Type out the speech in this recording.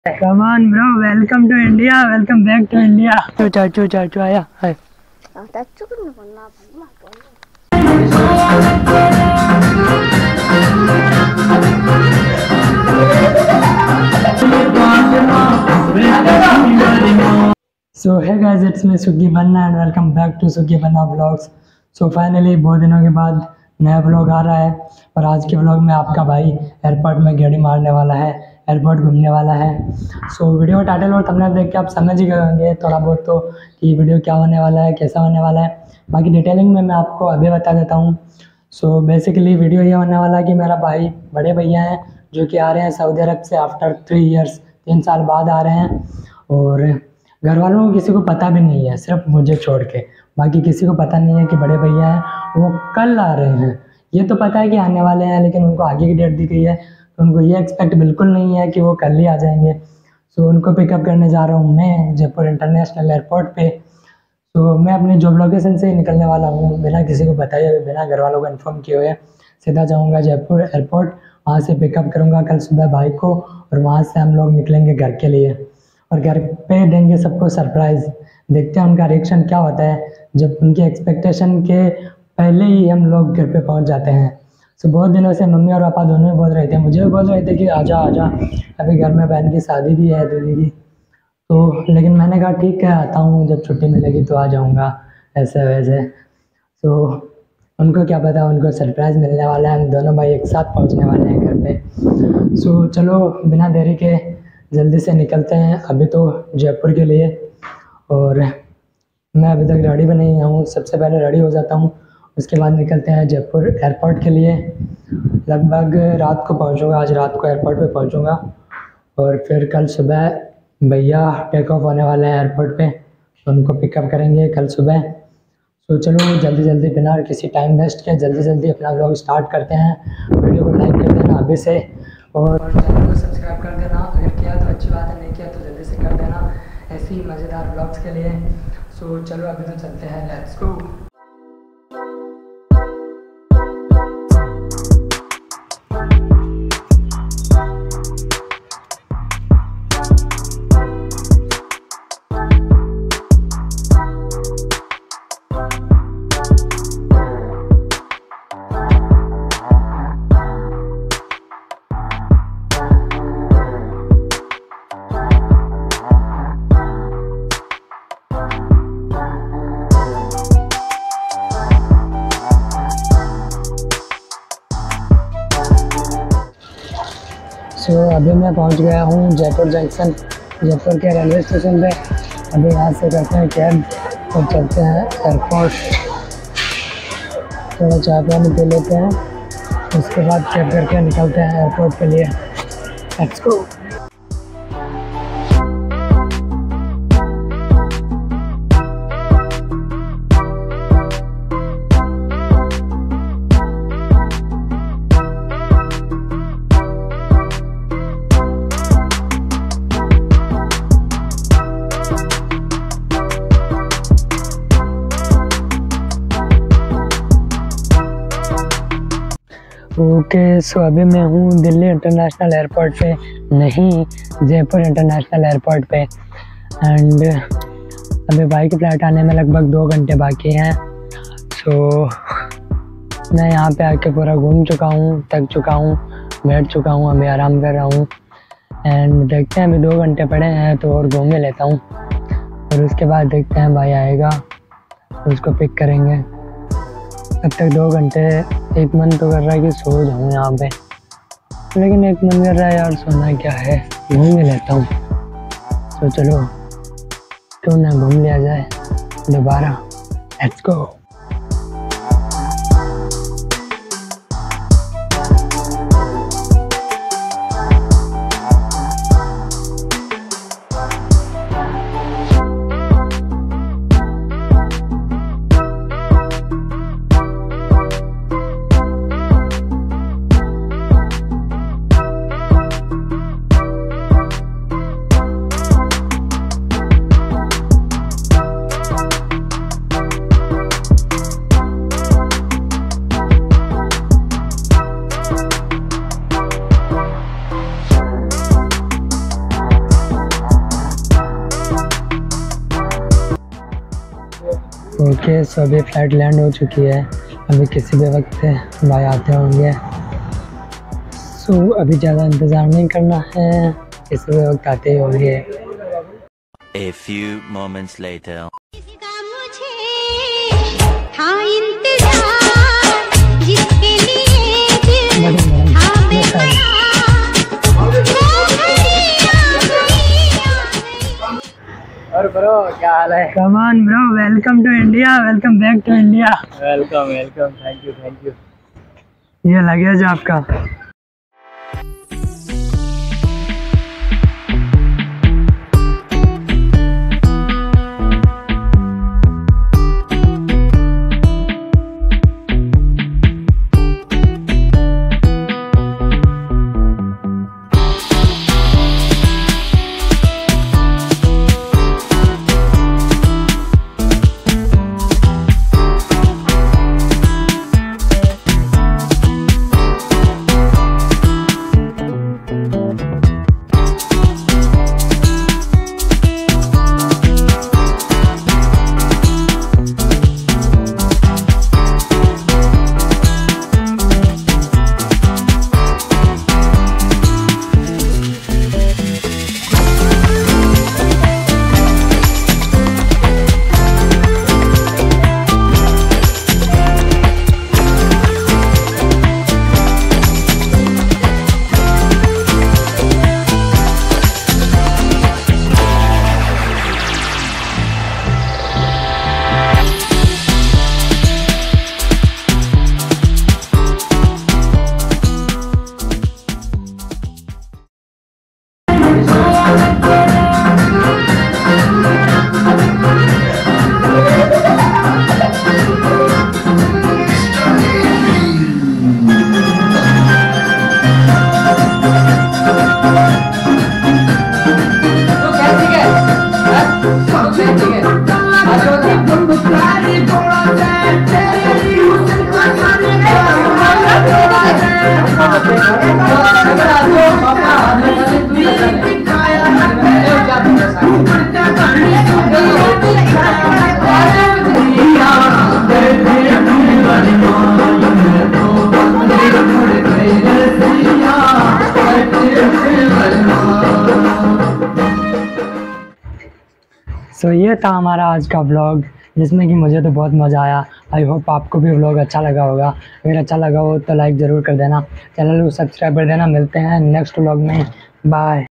Come on, bro. Welcome to India. Welcome back to India. Chu आया है. So hey guys, it's me Sugi Banna and welcome back to Sugi Banna Vlogs. So finally बहुत दिनों के बाद नया vlog आ रहा है और आज के व्लॉग में आपका भाई एयरपोर्ट में गेड़ी मारने वाला है, एयरपोर्ट घूमने वाला है। सो वीडियो टाइटल और थंबनेल देख के आप समझ ही गए होंगे थोड़ा बहुत तो कि वीडियो क्या होने वाला है, कैसा होने वाला है। बाकी डिटेलिंग में मैं आपको अभी बता देता हूँ। सो बेसिकली वीडियो ये होने वाला है कि मेरा भाई बड़े भैया हैं जो कि आ रहे हैं सऊदी अरब से आफ्टर 3 ईयर्स, 3 साल बाद आ रहे हैं और घर वालों को किसी को पता भी नहीं है, सिर्फ मुझे छोड़ के। बाकी किसी को पता नहीं है कि बड़े भैया हैं वो कल आ रहे हैं। ये तो पता है कि आने वाले हैं, लेकिन उनको आगे की डेट दी गई है तो उनको ये एक्सपेक्ट बिल्कुल नहीं है कि वो कल ही आ जाएंगे। सो उनको पिकअप करने जा रहा हूँ मैं जयपुर इंटरनेशनल एयरपोर्ट पे। तो मैं अपनी जॉब लोकेशन से ही निकलने वाला हूँ बिना किसी को बताए, बिना घर वालों को इन्फॉर्म किए हुए। सीधा जाऊँगा जयपुर एयरपोर्ट, वहाँ से पिकअप करूँगा कल सुबह भाई को और वहाँ से हम लोग निकलेंगे घर के लिए और घर पे देंगे सबको सरप्राइज़। देखते हैं उनका रिएक्शन क्या होता है जब उनकी एक्सपेक्टेशन के पहले ही हम लोग घर पे पहुंच जाते हैं। सो बहुत दिनों से मम्मी और पापा दोनों ही बोल रहे थे, मुझे भी बोल रहे थे कि आजा आजा, अभी घर में बहन की शादी भी है दीदी की। तो लेकिन मैंने कहा ठीक है आता हूँ, जब छुट्टी मिलेगी तो आ जाऊँगा ऐसे वैसे। तो उनको क्या पता उनको सरप्राइज़ मिलने वाला है, हम दोनों भाई एक साथ पहुँचने वाले हैं घर पे। सो चलो बिना देरी के जल्दी से निकलते हैं अभी तो जयपुर के लिए। और मैं अभी तक रेडी भी नहीं हूँ, सबसे पहले रेडी हो जाता हूँ, उसके बाद निकलते हैं जयपुर एयरपोर्ट के लिए। लगभग रात को पहुँचूँगा, आज रात को एयरपोर्ट पे पहुँचूँगा और फिर कल सुबह भैया टेक ऑफ होने वाले हैं एयरपोर्ट पे, तो उनको पिकअप करेंगे कल सुबह। तो चलो जल्दी जल्दी बिना किसी टाइम वेस्ट के जल्दी अपना व्लॉग स्टार्ट करते हैं। वीडियो को लाइक कर देना अभी से और चैनल को सब्सक्राइब कर देना, अगर किया तो अच्छी बात है, नहीं किया तो जल्दी से कर देना ऐसी ही मज़ेदार व्लॉग्स के लिए। सो चलो अभी तो चलते हैं, लेट्स गो। सो अभी मैं पहुंच गया हूं जयपुर जंक्शन, जयपुर के रेलवे स्टेशन पे। अभी यहाँ से करते हैं कैब और चलते हैं एयरपोर्ट। थोड़ा चाय पानी पी लेते हैं, उसके बाद कैब करके निकलते हैं एयरपोर्ट के लिए। Let's go. ओके सो अभी मैं हूँ दिल्ली इंटरनेशनल एयरपोर्ट पे, नहीं जयपुर इंटरनेशनल एयरपोर्ट पे। एंड अभी भाई की फ़्लाइट आने में लगभग 2 घंटे बाकी हैं। सो मैं यहाँ पे आके पूरा घूम चुका हूँ, थक चुका हूँ, बैठ चुका हूँ, अभी आराम कर रहा हूँ। एंड देखते हैं अभी 2 घंटे पड़े हैं तो और घूम लेता हूँ और उसके बाद देखते हैं भाई आएगा तो उसको पिक करेंगे। तब तक 2 घंटे एक मन तो कर रहा है कि सो जाऊँ यहाँ पे, लेकिन एक मन कर रहा है यार सोना क्या है, घूम ही लेता हूँ। तो चलो क्यों ना घूम लिया जाए दोबारा, लेट्स गो। ओके, सो अभी फ्लाइट लैंड हो चुकी है। अभी किसी भी वक्त भाई आते होंगे। सो अभी ज़्यादा इंतज़ार नहीं करना है, किसी भी वक्त आते ही होंगे। A few moments later. और ब्रो क्या हाल है? Come on bro, welcome to India, welcome back to India. Welcome welcome, thank you. ये लगेज आपका। सो ये था हमारा आज का व्लॉग, जिसमें कि मुझे तो बहुत मज़ा आया। आई होप आपको भी व्लॉग अच्छा लगा होगा। अगर अच्छा लगा हो तो लाइक ज़रूर कर देना, चैनल को सब्सक्राइब कर देना। मिलते हैं नेक्स्ट व्लॉग में, बाय।